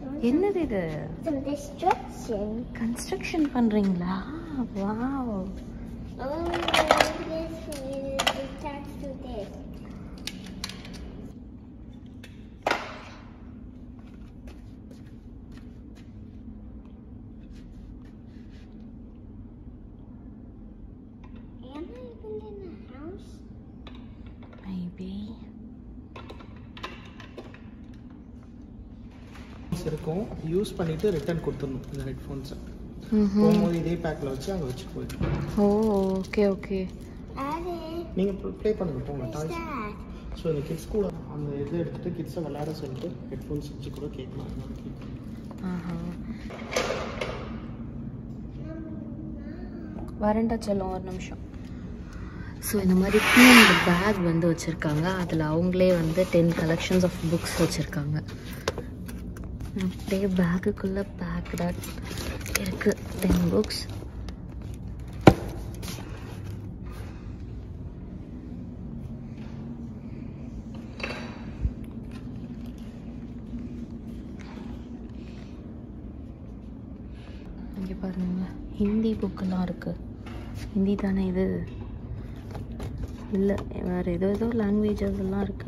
என்னது இது? Some destruction. Construction பண்றீங்களா? Wow. Oh, this is attached to this. Am I building a house? Maybe. இருக்கும் use பண்ணிட்டு return கொடுத்துடணும் இந்த ஹெட்ஃபோன்ஸை. போகும்போது இதே பேக்கில் வச்சு அங்கே வச்சுட்டு போயிடும். Oh okay okay. நீங்கள் ப்ளே பண்ணுங்க போங்க டாய்ஸ். ஸோ இந்த கிட்ஸ் கூட அந்த இதை எடுத்துகிட்டு கிட்ஸை விளையாட சொல்லிட்டு ஹெட்ஃபோன்ஸ் வச்சு கூட கேட்கலாம். வரண்டா செல்லும் ஒரு நிமிஷம். ஸோ இந்த மாதிரி இந்த பேக் வந்து வச்சுருக்காங்க. அதில் அவங்களே வந்து 10 கலெக்ஷன்ஸ் ஆஃப் புக்ஸ் வச்சுருக்காங்க. அப்படியே பேக்குக்குள்ளே பேக்டாக இருக்குது 10 புக்ஸ். இங்கே பாருங்க ஹிந்தி புக்கெல்லாம் இருக்குது. ஹிந்தி தானே இது? இல்லை வேறு ஏதோ லாங்குவேஜஸ் எல்லாம் இருக்குது.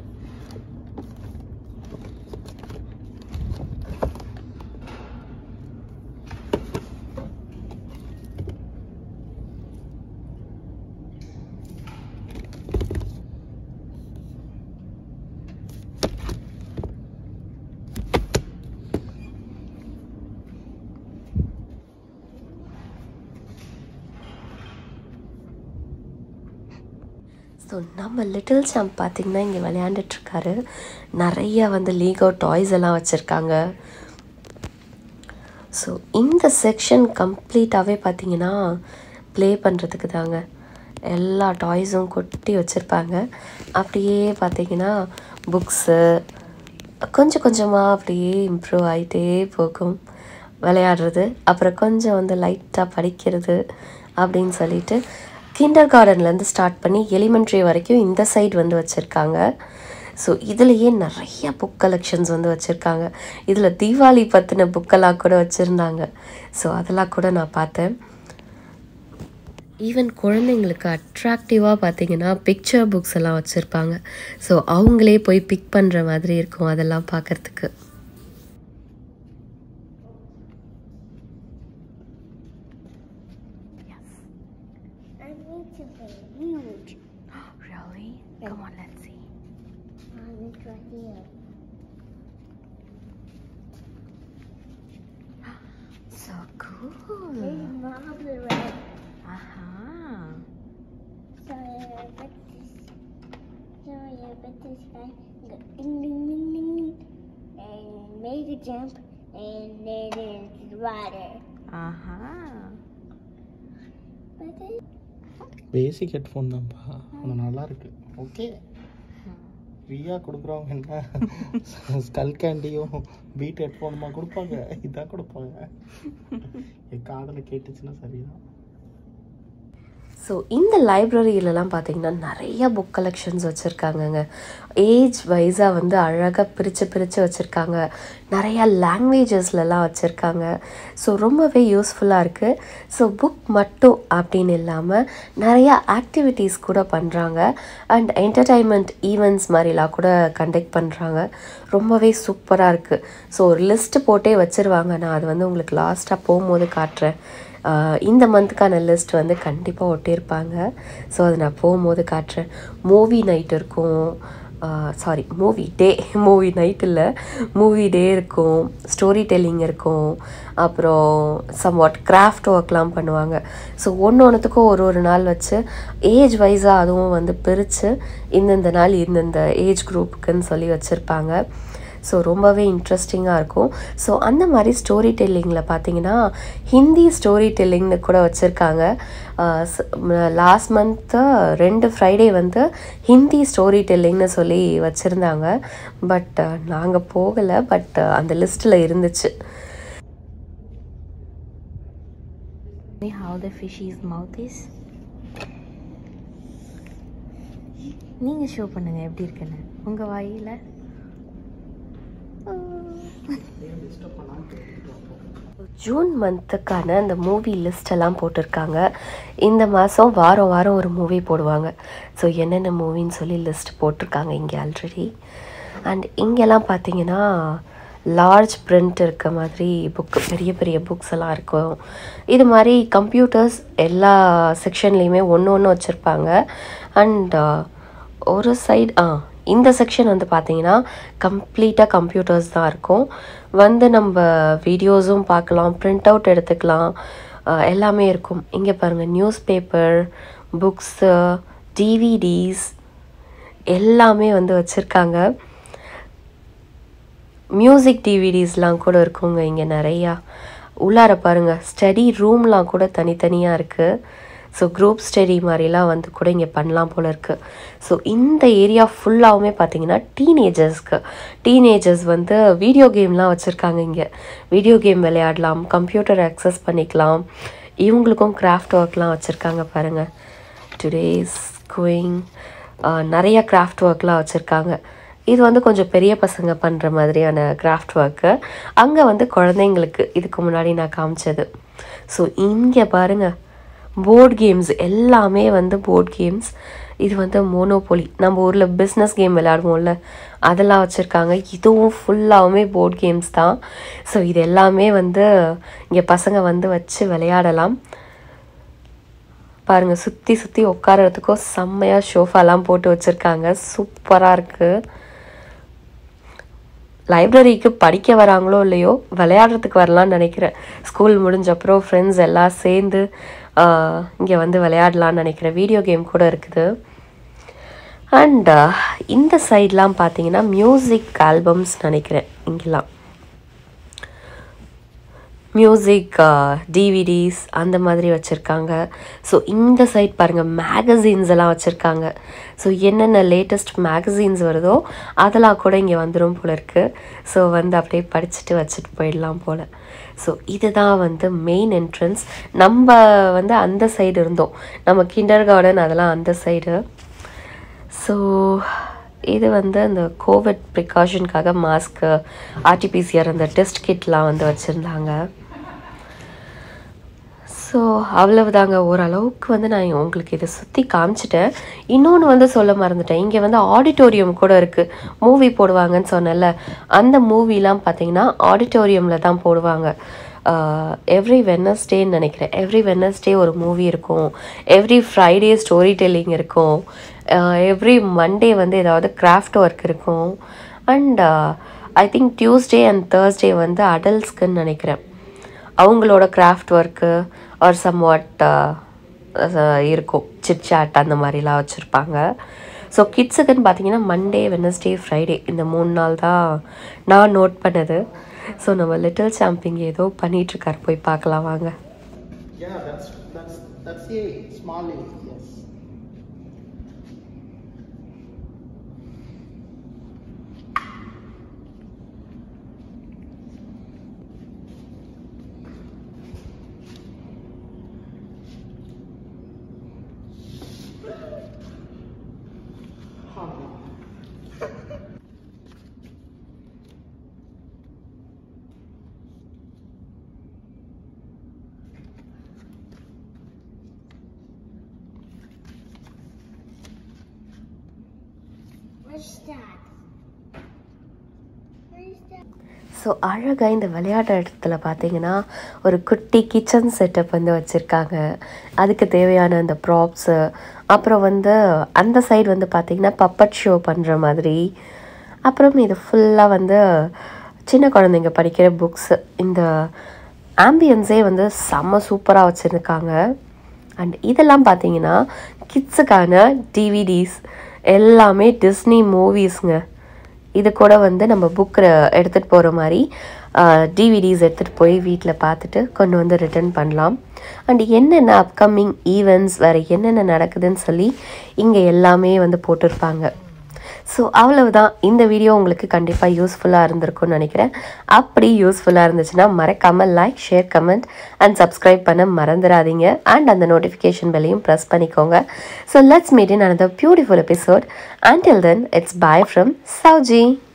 ஸோ நம்ம லிட்டில் சாம்ப் பார்த்திங்கன்னா இங்கே விளையாண்டுட்ருக்காரு. நிறையா வந்து லீகோ டாய்ஸ் எல்லாம் வச்சுருக்காங்க. ஸோ இந்த செக்ஷன் கம்ப்ளீட்டாகவே பார்த்திங்கன்னா ப்ளே பண்ணுறதுக்கு தாங்க. எல்லா டாய்ஸும் கொட்டி வச்சுருப்பாங்க. அப்படியே பார்த்திங்கன்னா புக்ஸு கொஞ்சம் கொஞ்சமாக அப்படியே இம்ப்ரூவ் ஆகிட்டே போகும் விளையாடுறது. அப்புறம் கொஞ்சம் வந்து லைட்டாக படிக்கிறது அப்படின்னு சொல்லிட்டு கிண்டர் கார்டன்லேருந்து ஸ்டார்ட் பண்ணி எலிமெண்ட்ரி வரைக்கும் இந்த சைடு வந்து வச்சுருக்காங்க. ஸோ இதுலேயே நிறைய புக் கலெக்ஷன்ஸ் வந்து வச்சுருக்காங்க. இதில் தீபாவளி பற்றின புக்கெல்லாம் கூட வச்சுருந்தாங்க. ஸோ அதெல்லாம் கூட நான் பார்த்தேன். ஈவன் குழந்தைங்களுக்கு அட்ராக்டிவாக பார்த்திங்கன்னா பிக்சர் புக்ஸ் எல்லாம் வச்சுருப்பாங்க. ஸோ அவங்களே போய் பிக் பண்ணுற மாதிரி இருக்கும் அதெல்லாம் பார்க்குறதுக்கு. Really? Come on, let's see. It's right here. So cool. There's marble red. So I bet this guy go ding ding ding ding ding and made a jump and then there's water. But then basic headphone தான்ப்பா. ஆனால் நல்லா இருக்கு. Okay ஃப்ரீயாக கொடுக்குறவங்க என்ன skull கேண்டியும் beat ஹெட்ஃபோனுமா கொடுப்பாங்க? இதான் கொடுப்பாங்க. என் காதில் கேட்டுச்சுன்னா சரிதான். ஸோ இந்த லைப்ரரியிலலாம் பார்த்திங்கன்னா நிறையா புக் கலெக்ஷன்ஸ் வச்சுருக்காங்கங்க. ஏஜ் வைஸாக வந்து அழகாக பிரித்து வச்சுருக்காங்க. நிறையா லாங்குவேஜஸ்லலாம் வச்சுருக்காங்க. ஸோ ரொம்பவே யூஸ்ஃபுல்லாக இருக்குது. ஸோ புக் மட்டும் அப்படின்னு இல்லாமல் நிறையா ஆக்டிவிட்டீஸ் கூட பண்ணுறாங்க. அண்ட் என்டர்டைன்மெண்ட் ஈவெண்ட்ஸ் மாதிரிலாம் கூட கண்டக்ட் பண்ணுறாங்க. ரொம்பவே சூப்பராக இருக்குது. ஸோ ஒரு லிஸ்ட்டு போட்டே வச்சுருவாங்க. நான் அது வந்து உங்களுக்கு லாஸ்ட்டாக போகும்போது காட்டுறேன். இந்த மந்த்துக்கான லிஸ்ட் வந்து கண்டிப்பாக ஒட்டியிருப்பாங்க. ஸோ அது நான் போகும்போது காட்டுறேன். மூவி நைட் இருக்கும். மூவி நைட் இல்லை, மூவி டே இருக்கும், ஸ்டோரி டெல்லிங் இருக்கும், அப்புறம் சம்வாட் கிராஃப்ட் ஒர்க்லாம் பண்ணுவாங்க. ஸோ ஒன்றுத்துக்கும் ஒரு நாள் வச்சு ஏஜ் வைஸாக அதுவும் வந்து பிரித்து இந்தந்த நாள் இந்தந்த ஏஜ் குரூப்புக்குன்னு சொல்லி வச்சுருப்பாங்க. ஸோ ரொம்பவே இன்ட்ரெஸ்டிங்காக இருக்கும். ஸோ அந்த மாதிரி ஸ்டோரி டெல்லிங்கில் பார்த்தீங்கன்னா ஹிந்தி ஸ்டோரி டெல்லிங்னு கூட வச்சுருக்காங்க. லாஸ்ட் மந்த்து 2 ஃப்ரைடே வந்து ஹிந்தி ஸ்டோரி டெல்லிங்னு சொல்லி வச்சுருந்தாங்க. பட் நாங்கள் போகலை. பட் அந்த லிஸ்ட்டில் இருந்துச்சு. How the fishy's mouth is. நீங்கள் ஷோ பண்ணுங்கள் எப்படி இருக்குன்னு உங்கள் வாயில். டிஸ்டர்ப் பண்ணாமல் கேட்டுட்டு வைப்போம். ஜூன் மந்த்துக்கான அந்த மூவி லிஸ்டெல்லாம் போட்டிருக்காங்க. இந்த மாதம் வாரம் வாரம் ஒரு மூவி போடுவாங்க. ஸோ என்னென்ன மூவின்னு சொல்லி லிஸ்ட் போட்டிருக்காங்க இங்கே ஆல்ரெடி. அண்ட் இங்கெல்லாம் பார்த்தீங்கன்னா லார்ஜ் பிரிண்ட் இருக்க மாதிரி புக்கு, பெரிய பெரிய புக்ஸ் எல்லாம் இருக்கும். இது மாதிரி கம்ப்யூட்டர்ஸ் எல்லா செக்ஷன்லேயுமே ஒன்று ஒன்று வச்சுருப்பாங்க. அண்ட் ஒரு சைடு இந்த செக்ஷன் வந்து பார்த்திங்கன்னா கம்ப்ளீட்டாக கம்ப்யூட்டர்ஸ் தான் இருக்கும். வந்து நம்ம வீடியோஸும் பார்க்கலாம், பிரிண்ட் அவுட் எடுத்துக்கலாம், எல்லாமே இருக்கும். இங்கே பாருங்கள், நியூஸ் பேப்பர், புக்ஸு, டிவிடிஸ் எல்லாமே வந்து வச்சுருக்காங்க. மியூசிக் டிவிடிஸ்லாம் கூட இருக்குங்க இங்கே நிறையா. உள்ளார பாருங்கள், ஸ்டடி ரூம்லாம் கூட தனித்தனியாக இருக்குது. ஸோ குரூப் ஸ்டடி மாதிரிலாம் வந்து கூட இங்கே பண்ணலாம் போல் இருக்குது. ஸோ இந்த ஏரியா ஃபுல்லாகவுமே பார்த்தீங்கன்னா டீனேஜர்ஸ் வந்து வீடியோ கேம்லாம் வச்சுருக்காங்க. இங்கே வீடியோ கேம் விளையாடலாம், கம்ப்யூட்டர் அக்சஸ் பண்ணிக்கலாம். இவங்களுக்கும் கிராஃப்ட் ஒர்க்லாம் வச்சுருக்காங்க பாருங்கள். டுடேஸ் கோயிங் நிறையா கிராஃப்ட் ஒர்க்லாம் வச்சுருக்காங்க. இது வந்து கொஞ்சம் பெரிய பசங்க பண்ணுற மாதிரியான கிராஃப்ட் ஒர்க்கு. அங்கே வந்து குழந்தைங்களுக்கு இதுக்கு முன்னாடி நான் காமிச்சது. ஸோ இங்கே பாருங்கள், போர்ட் கேம்ஸ் எல்லாமே வந்து போர்ட் கேம்ஸ். இது வந்து மோனோபோலி, நம்ம ஊரில் பிஸ்னஸ் கேம் விளையாடுவோம்ல, அதெல்லாம் வச்சுருக்காங்க. இதுவும் ஃபுல்லாகவுமே போர்ட் கேம்ஸ் தான். ஸோ இது எல்லாமே வந்து இங்கே பசங்க வந்து வச்சு விளையாடலாம். பாருங்கள், சுற்றி சுற்றி உட்காரத்துக்கும் செம்மையாக ஷோஃபாலாம் போட்டு வச்சுருக்காங்க. சூப்பராக இருக்குது. லைப்ரரிக்கு படிக்க வராங்களோ இல்லையோ, விளையாடுறதுக்கு வரலான்னு நினைக்கிறேன். ஸ்கூல் முடிஞ்சப்பறம் ஃப்ரெண்ட்ஸ் எல்லாம் சேர்ந்து இங்கே வந்து விளையாடலான்னு நினைக்கிறேன். வீடியோ கேம் கூட இருக்குது. அண்ட் இந்த சைட்லாம் பார்த்தீங்கன்னா மியூசிக் ஆல்பம்ஸ் நினைக்கிறேன். இங்கெல்லாம் மியூசிக் டிவிடிஸ் அந்த மாதிரி வச்சுருக்காங்க. ஸோ இந்த சைட் பாருங்கள், மேகசின்ஸ் எல்லாம் வச்சுருக்காங்க. ஸோ என்னென்ன லேட்டஸ்ட் மேகசின்ஸ் வருதோ அதெல்லாம் கூட இங்கே வந்துடும் போல் இருக்குது. ஸோ வந்து அப்படியே படிச்சுட்டு வச்சுட்டு போயிடலாம் போல். ஸோ இதுதான் வந்து மெயின் என்ட்ரன்ஸ். நம்ம வந்து அந்த சைடு இருந்தோம், நம்ம கிண்டர் கார்டன் அதெல்லாம் அந்த சைடு. ஸோ இது வந்து அந்த கோவிட் ப்ரிகாஷனுக்காக மாஸ்க்கு, ஆர்டிபிசிஆர் அந்த டெஸ்ட் கிட்லாம் வந்து வச்சுருந்தாங்க. ஸோ அவ்வளவுதாங்க. ஓரளவுக்கு வந்து நான் உங்களுக்கு இதை சுற்றி காமிச்சிட்டேன். இன்னொன்று வந்து சொல்ல மறந்துட்டேன், இங்கே வந்து ஆடிட்டோரியம் கூட இருக்குது. மூவி போடுவாங்கன்னு சொன்னேன்ல, அந்த மூவிலாம் பார்த்தீங்கன்னா ஆடிட்டோரியமில் தான் போடுவாங்க. எவ்ரி வெட்னஸ்டேன்னு நினைக்கிறேன். எவ்ரி வெட்னஸ்டே ஒரு மூவி இருக்கும். எவ்ரி ஃப்ரைடே ஸ்டோரி டெல்லிங் இருக்கும். எவ்ரி மண்டே வந்து ஏதாவது கிராஃப்ட் ஒர்க் இருக்கும். And I think Tuesday and Thursday வந்து அடல்ட்ஸ்க்குன்னு நினைக்கிறேன். அவங்களோட கிராஃப்ட் ஒர்க்கு ஆர் சம்வாட் இருக்கும், சிட் சாட் அந்த மாதிரிலாம் வச்சுருப்பாங்க. ஸோ கிட்ஸுக்குன்னு பார்த்தீங்கன்னா மண்டே, வெட்னஸ்டே, ஃப்ரைடே இந்த 3 நாள் தான் நான் நோட் பண்ணது. ஸோ நம்ம லிட்டில் சாம்பிங் ஏதோ பண்ணிகிட்ருக்காரு, போய் பார்க்கலாம் வாங்க. ஸோ அழகாக இந்த விளையாட்டு இடத்துல பார்த்தீங்கன்னா ஒரு குட்டி கிச்சன் செட்டப் வந்து வச்சுருக்காங்க. அதுக்கு தேவையான அந்த ப்ராப்ஸு, அப்புறம் வந்து அந்த சைடு வந்து பார்த்திங்கன்னா பப்பட் ஷோ பண்ணுற மாதிரி, அப்புறம் இது ஃபுல்லாக வந்து சின்ன குழந்தைங்க படிக்கிற புக்ஸு. இந்த ஆம்பியன்ஸே வந்து செம்ம சூப்பராக வச்சுருக்காங்க. அண்ட் இதெல்லாம் பார்த்தீங்கன்னா கிட்ஸுக்கான டிவிடிஸ் எல்லாமே டிஸ்னி மூவிஸுங்க. இது கூட வந்து நம்ம புக்கில் எடுத்துகிட்டு போகிற மாதிரி டிவிடிஸ் எடுத்துகிட்டு போய் வீட்டில் பார்த்துட்டு கொண்டு வந்து ரிட்டர்ன் பண்ணலாம். அண்ட் என்னென்ன அப்கமிங் ஈவெண்ட்ஸ், வேறு என்னென்ன நடக்குதுன்னு சொல்லி இங்கே எல்லாமே வந்து போட்டிருப்பாங்க. ஸோ அவ்வளவுதான். இந்த வீடியோ உங்களுக்கு கண்டிப்பாக யூஸ்ஃபுல்லாக இருந்திருக்கும்னு நினைக்கிறேன். அப்படி யூஸ்ஃபுல்லாக இருந்துச்சுன்னா மறக்காமல் like, share, comment and subscribe பண்ண மறந்துடாதீங்க. அண்ட் அந்த நோட்டிஃபிகேஷன் பெல்லையும் ப்ரெஸ் பண்ணிக்கோங்க. So let's meet in another beautiful episode. Until then, it's bye from Sauji.